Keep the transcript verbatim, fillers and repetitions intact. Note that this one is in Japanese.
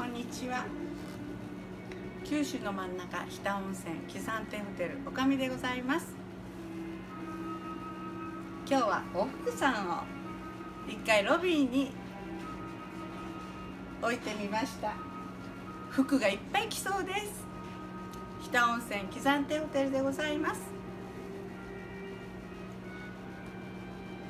こんにちは。九州の真ん中、日田温泉喜山亭ホテルおかみでございます。今日はお服さんを一回ロビーに置いてみました。服がいっぱい着そうです。日田温泉喜山亭ホテルでございます。